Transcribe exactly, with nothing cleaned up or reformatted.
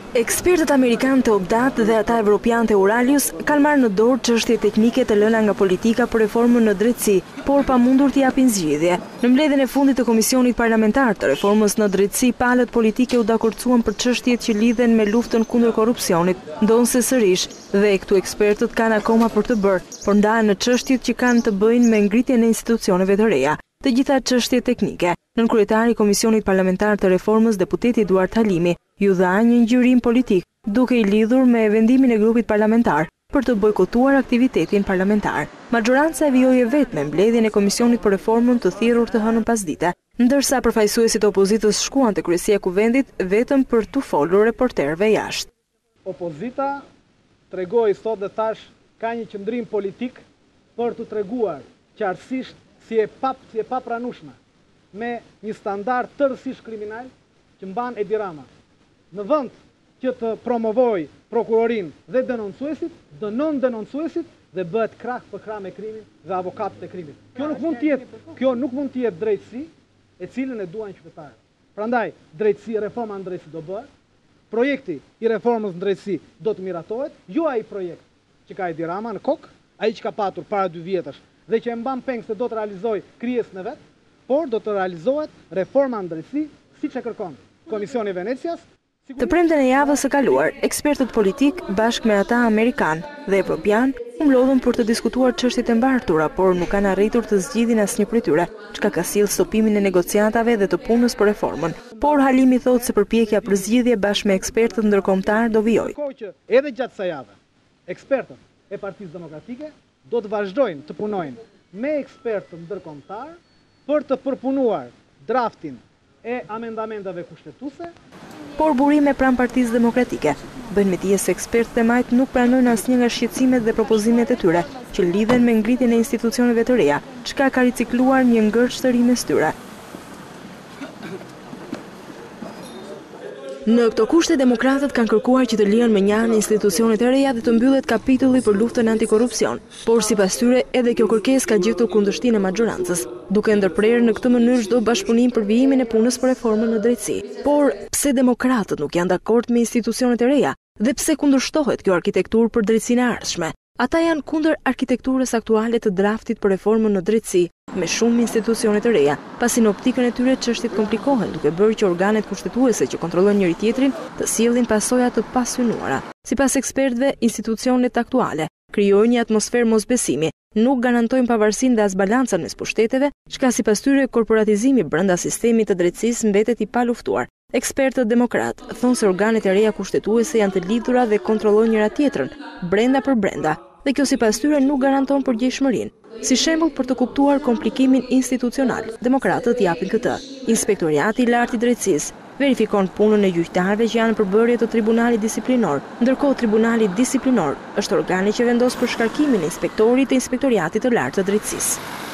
Ekspertët amerikanë të Obdat dhe ata evropian të Uralius kanë marrë në dorë çështje teknike të lëna nga politika për reformën në drejtësi, por pa mundur të japin zgjidhje. Në mbledhjen e fundit të Komisionit Parlamentar të Reformës në Drejtësi, palët politike u dakordsuan për çështjet që lidhen me luftën kundër korrupsionit, ndonse sërish, dhe këtu ekspertët kanë akoma për të bërë, por ndahen në çështjet që kanë të bëjnë me ngritjen e institucioneve të reja. Të gjitha çështje teknike. Nënkryetari i Komisionit Parlamentar të Reformës, deputeti Eduard Halimi, ju dha një ngjyrim politik, duke i lidhur me vendimin e grupit parlamentar për të bojkotuar aktivitetin parlamentar. Majoranca e vijoi vetëm me mbledhjen e Komisionit për Reformën të thirrur të hënën pasdite, ndërsa përfaqësuesit e opozitës shkuan te kryesia e kuvendit vetëm për t'u folur reporterëve jashtë. Opozita tregoi sot dhe thash ka një qëndrim politik për të treguar qartësisht si e pap, si e papranueshme me një standard tërësisht kriminal që mban Edi Rama. Në vend që të promovoj prokurorin dhe denoncuesit, dënon denoncuesit dhe bëhet krah për krah me krimin dhe avokatët e krimit. Kjo nuk mund të jetë, kjo nuk mund të jetë drejtësi e cilën e duan qytetarët. Prandaj, drejtësi, reforma në drejtësi do bëhet, projekti i reformës në drejtësi do të miratohet, jo ai projekt që ka Edi Rama në kokë, ai që ka patur para dy vjetësh dhe që e mban peng se do të realizoj krijesën e vet, por do të realizohet reforma në drejtësi siç e kërkon Komisioni i Venecias. Të premten e javës së kaluar, ekspertët politik bashkë me ata amerikan dhe evropian u mlodhën për të diskutuar çështjet e mbartura, por nuk kanë arritur të zgjidhin asnjë prej tyre, çka ka sjellë stopimin e negociatave dhe të punës për reformën. Por Halimi thotë se përpjekja për zgjidhje bashkë me ekspertët ndërkombëtar do vijojë. Edhe gjatë kësaj jave, ekspertët e Partisë Demokratike do të vazhdojnë të punojnë me ekspertët ndërkombëtar për të përpunuar draftin e amendamentave kushtetuese. Por burime pranë Partisë Demokratike bëjnë me dije se ekspertët e majt nuk pranojnë asnjë nga shqetësimet dhe propozimet e tyre që lidhen me ngritjen e institucioneve të reja, çka ka ricikluar një ngërç të ri mes tyre. Në këto kushte, demokratët kanë kërkuar që të lihen me njëherë institucionet e reja dhe të mbyllet kapitulli për luftën antikorrupsion, por sipas tyre edhe kjo kërkesë ka gjetur kundërshtinë e majorancës, duke ndërprerë në këtë mënyrë çdo bashkëpunim për vijimin e punës për reformën në drejtësi. Por pse demokratët nuk janë dakord me institucionet e reja dhe pse kundërshtohet kjo arkitekturë për drejtësinë e ardhshme? Ata janë kundër arkitekturës aktuale të draftit për reformën në drejtësi, me shumë institucione të reja, pasi në optikën e tyre çështjet komplikohen, duke bërë që organet kushtetuese që kontrollojnë njëri tjetrin të sjellin pasoja të pasynuara. Sipas ekspertëve, institucionet aktuale krijojnë një atmosferë mosbesimi, nuk garantojnë pavarësinë dhe as balancën mes pushteteve, çka sipas tyre korporatizimi brenda sistemit të drejtësisë mbetet i paluftuar. Ekspertët demokrat thonë se organet e reja kushtetuese janë të lidhura dhe kontrollojnë njëra tjetrën, brenda për brenda, dhe kjo sipas tyre nuk garanton përgjegjshmërinë. Si shembull për të kuptuar komplikimin institucional, demokratët japin këtë. Inspektoriati i lartë i drejtësisë verifikon punën e gjyqtarëve që janë përbërje të Tribunalit Disiplinor, ndërkohë Tribunali Disiplinor është organi që vendos për shkarkimin e inspektorit të Inspektoriatit të lartë të drejtësisë.